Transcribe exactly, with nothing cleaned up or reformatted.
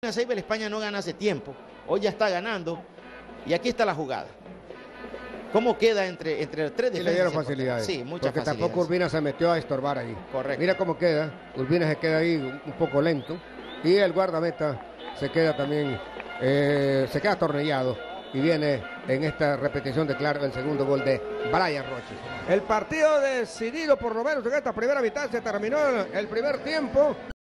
Urbina Seiber, España no gana hace tiempo. Hoy ya está ganando. Y aquí está la jugada. ¿Cómo queda entre, entre los tres defensas? Y le dieron facilidades. Sí, muchas porque facilidades. tampoco Urbina se metió a estorbar ahí. Correcto. Mira cómo queda. Urbina se queda ahí un, un poco lento. Y el guardameta se queda también, eh, se queda atornillado. Y viene en esta repetición de claro el segundo gol de Brian Roche. El partido decidido por lo menos en esta primera mitad. Se terminó el primer tiempo.